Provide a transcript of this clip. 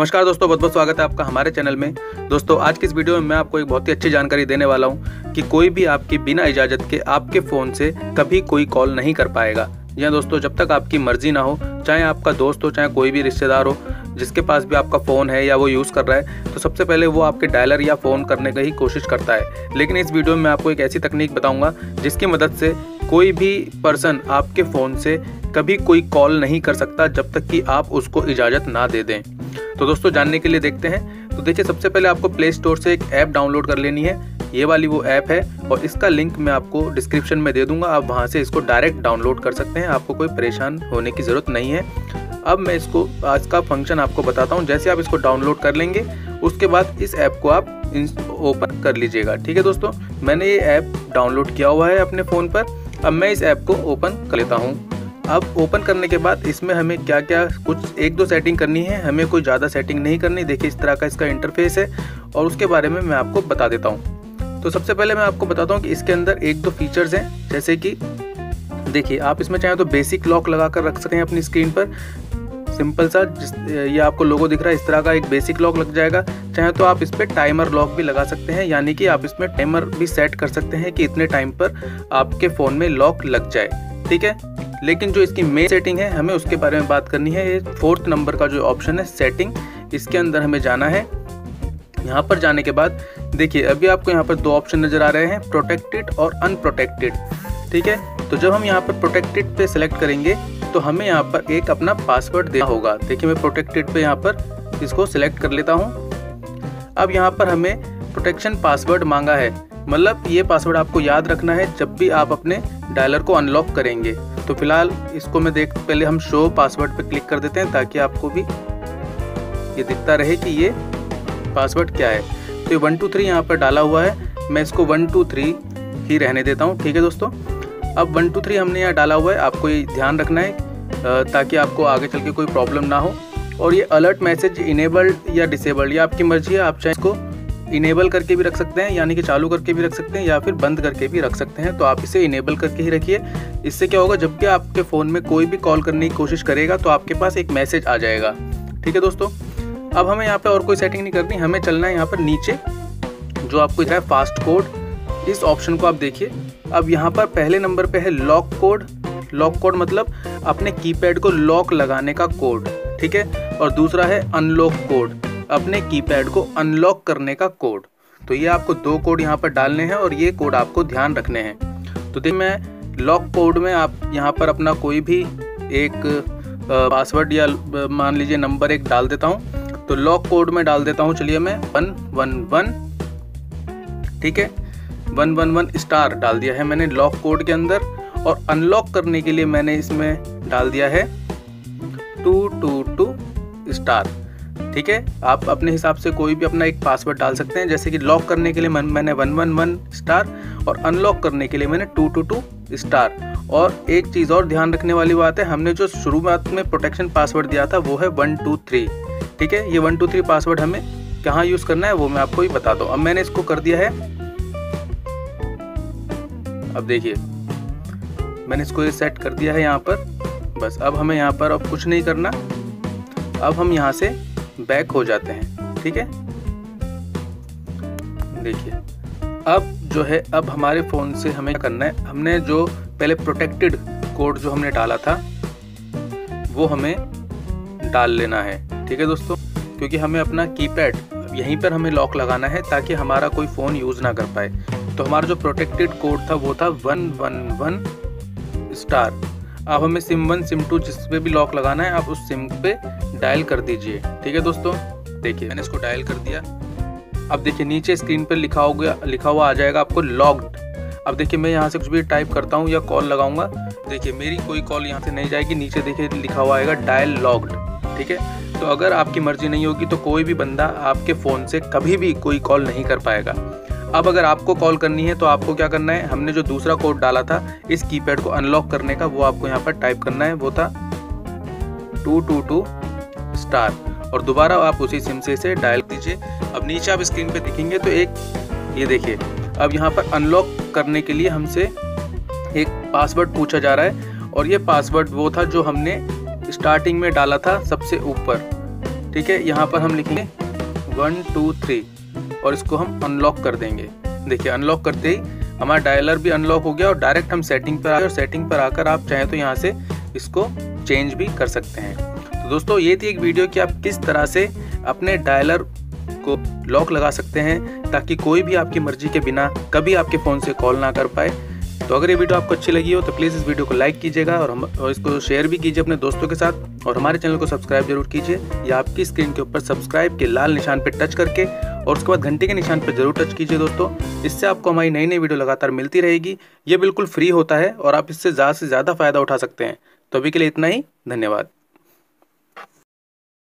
नमस्कार दोस्तों, बहुत बहुत स्वागत है आपका हमारे चैनल में। दोस्तों आज की इस वीडियो में मैं आपको एक बहुत ही अच्छी जानकारी देने वाला हूं कि कोई भी आपकी बिना इजाज़त के आपके फ़ोन से कभी कोई कॉल नहीं कर पाएगा। जी हाँ दोस्तों, जब तक आपकी मर्ज़ी ना हो, चाहे आपका दोस्त हो, चाहे कोई भी रिश्तेदार हो जिसके पास भी आपका फ़ोन है या वो यूज़ कर रहा है, तो सबसे पहले वो आपके डायलर या फ़ोन करने की ही कोशिश करता है। लेकिन इस वीडियो में मैं आपको एक ऐसी तकनीक बताऊँगा जिसकी मदद से कोई भी पर्सन आपके फ़ोन से कभी कोई कॉल नहीं कर सकता जब तक कि आप उसको इजाज़त ना दे दें। तो दोस्तों जानने के लिए देखते हैं। तो देखिए, सबसे पहले आपको प्ले स्टोर से एक ऐप डाउनलोड कर लेनी है। ये वाली वो ऐप है और इसका लिंक मैं आपको डिस्क्रिप्शन में दे दूंगा। आप वहां से इसको डायरेक्ट डाउनलोड कर सकते हैं, आपको कोई परेशान होने की ज़रूरत नहीं है। अब मैं इसको आज का फंक्शन आपको बताता हूँ। जैसे आप इसको डाउनलोड कर लेंगे उसके बाद इस ऐप को आप ओपन कर लीजिएगा। ठीक है दोस्तों, मैंने ये ऐप डाउनलोड किया हुआ है अपने फ़ोन पर। अब मैं इस ऐप को ओपन कर लेता हूँ। अब ओपन करने के बाद इसमें हमें क्या क्या कुछ एक दो सेटिंग करनी है, हमें कोई ज़्यादा सेटिंग नहीं करनी। देखिए इस तरह का इसका इंटरफेस है और उसके बारे में मैं आपको बता देता हूँ। तो सबसे पहले मैं आपको बताता हूँ कि इसके अंदर एक दो फीचर्स हैं। जैसे कि देखिए, आप इसमें चाहे तो बेसिक लॉक लगा कर रख सकते हैं अपनी स्क्रीन पर, सिंपल सा। ये आपको लोगो दिख रहा है, इस तरह का एक बेसिक लॉक लग जाएगा। चाहे तो आप इस पर टाइमर लॉक भी लगा सकते हैं, यानी कि आप इसमें टाइमर भी सेट कर सकते हैं कि इतने टाइम पर आपके फ़ोन में लॉक लग जाए। ठीक है, लेकिन जो इसकी मेन सेटिंग है हमें उसके बारे में बात करनी है। ये 4th नंबर का जो ऑप्शन है सेटिंग, इसके अंदर हमें जाना है। यहाँ पर जाने के बाद देखिए अभी आपको यहाँ पर दो ऑप्शन नज़र आ रहे हैं, प्रोटेक्टेड और अनप्रोटेक्टेड। ठीक है, तो जब हम यहाँ पर प्रोटेक्टेड पे सिलेक्ट करेंगे तो हमें यहाँ पर एक अपना पासवर्ड देना होगा। देखिए मैं प्रोटेक्टेड पे यहाँ पर इसको सिलेक्ट कर लेता हूँ। अब यहाँ पर हमें प्रोटेक्शन पासवर्ड मांगा है, मतलब ये पासवर्ड आपको याद रखना है जब भी आप अपने डायलर को अनलॉक करेंगे। तो फिलहाल इसको मैं पहले हम शो पासवर्ड पे क्लिक कर देते हैं ताकि आपको भी ये दिखता रहे कि ये पासवर्ड क्या है। तो ये 1 2 3 यहाँ पर डाला हुआ है, मैं इसको 1 2 3 ही रहने देता हूँ। ठीक है दोस्तों, अब 1 2 3 हमने यहाँ डाला हुआ है, आपको ये ध्यान रखना है ताकि आपको आगे चल के कोई प्रॉब्लम ना हो। और ये अलर्ट मैसेज इनेबल्ड या डिसेबल्ड, ये आपकी मर्जी है। आप चाहे इसको इनेबल करके भी रख सकते हैं, यानी कि चालू करके भी रख सकते हैं, या फिर बंद करके भी रख सकते हैं। तो आप इसे इनेबल करके ही रखिए। इससे क्या होगा, जब भी आपके फ़ोन में कोई भी कॉल करने की कोशिश करेगा तो आपके पास एक मैसेज आ जाएगा। ठीक है दोस्तों, अब हमें यहाँ पे और कोई सेटिंग नहीं करनी, हमें चलना है यहाँ पर नीचे जो आपको दिख रहा है फास्ट कोड। इस ऑप्शन को आप देखिए। अब यहाँ पर पहले नंबर पे है लॉक कोड। लॉक कोड मतलब अपने कीपैड को लॉक लगाने का कोड। ठीक है, और दूसरा है अनलॉक कोड, अपने कीपैड को अनलॉक करने का कोड। तो ये आपको दो कोड यहाँ पर डालने हैं और ये कोड आपको ध्यान रखने हैं। तो देखिए मैं लॉक कोड में आप यहाँ पर अपना कोई भी एक पासवर्ड या मान लीजिए नंबर एक डाल देता हूँ। तो लॉक कोड में डाल देता हूँ, चलिए मैं 111। ठीक है, 111 स्टार डाल दिया है मैंने लॉक कोड के अंदर। और अनलॉक करने के लिए मैंने इसमें डाल दिया है 222 स्टार। ठीक है, आप अपने हिसाब से कोई भी अपना एक पासवर्ड डाल सकते हैं। जैसे कि लॉक करने के लिए मैंने 111 स्टार और अनलॉक करने के लिए मैंने 222 स्टार। और एक चीज़ और ध्यान रखने वाली बात है, हमने जो शुरुआत में प्रोटेक्शन पासवर्ड दिया था वो है 1 2 3। ठीक है, ये 1 2 3 पासवर्ड हमें कहाँ यूज़ करना है वो मैं आपको ही बता दूँ। अब मैंने इसको कर दिया है। अब देखिए मैंने इसको सेट कर दिया है यहाँ पर। बस अब हमें यहाँ पर अब कुछ नहीं करना। अब हम यहाँ से बैक हो जाते हैं। ठीक है, देखिए अब जो है, अब हमारे फ़ोन से हमें क्या करना है, हमने जो पहले प्रोटेक्टेड कोड जो हमने डाला था वो हमें डाल लेना है। ठीक है दोस्तों, क्योंकि हमें अपना कीपैड यहीं पर हमें लॉक लगाना है ताकि हमारा कोई फ़ोन यूज़ ना कर पाए। तो हमारा जो प्रोटेक्टेड कोड था वो था 111 स्टार। अब हमें सिम 1 सिम 2 जिस पे भी लॉक लगाना है आप उस सिम पे डायल कर दीजिए। ठीक है दोस्तों, देखिए मैंने इसको डायल कर दिया। अब देखिए नीचे स्क्रीन पर लिखा हुआ आ जाएगा आपको लॉक्ड। अब देखिए मैं यहाँ से कुछ भी टाइप करता हूँ या कॉल लगाऊंगा, देखिए मेरी कोई कॉल यहाँ से नहीं जाएगी। नीचे देखिए लिखा हुआ आएगा डायल लॉक्ड। ठीक है, तो अगर आपकी मर्जी नहीं होगी तो कोई भी बंदा आपके फ़ोन से कभी भी कोई कॉल नहीं कर पाएगा। अब अगर आपको कॉल करनी है तो आपको क्या करना है, हमने जो दूसरा कोड डाला था इस कीपैड को अनलॉक करने का, वो आपको यहाँ पर टाइप करना है। वो था 222 स्टार और दोबारा आप उसी सिम से इसे डायल कीजिए। अब नीचे आप स्क्रीन पे दिखेंगे तो एक ये देखिए, अब यहाँ पर अनलॉक करने के लिए हमसे एक पासवर्ड पूछा जा रहा है और ये पासवर्ड वो था जो हमने स्टार्टिंग में डाला था सबसे ऊपर। ठीक है, यहाँ पर हम लिखेंगे 1 2 3 और इसको हम अनलॉक कर देंगे। देखिए अनलॉक करते ही हमारा डायलर भी अनलॉक हो गया और डायरेक्ट हम सेटिंग पर आ गए और सेटिंग पर आकर आप चाहें तो यहाँ से इसको चेंज भी कर सकते हैं। तो दोस्तों ये थी एक वीडियो कि आप किस तरह से अपने डायलर को लॉक लगा सकते हैं ताकि कोई भी आपकी मर्जी के बिना कभी आपके फ़ोन से कॉल ना कर पाए। तो अगर ये वीडियो आपको अच्छी लगी हो तो प्लीज़ इस वीडियो को लाइक कीजिएगा और इसको शेयर भी कीजिए अपने दोस्तों के साथ, और हमारे चैनल को सब्सक्राइब जरूर कीजिए या आपकी स्क्रीन के ऊपर सब्सक्राइब के लाल निशान पर टच करके और उसके बाद घंटे के निशान पर जरूर टच कीजिए दोस्तों। इससे आपको हमारी नई नई वीडियो लगातार मिलती रहेगी। ये बिल्कुल फ्री होता है और आप इससे ज़्यादा से ज़्यादा फ़ायदा उठा सकते हैं। तो अभी के लिए इतना ही, धन्यवाद।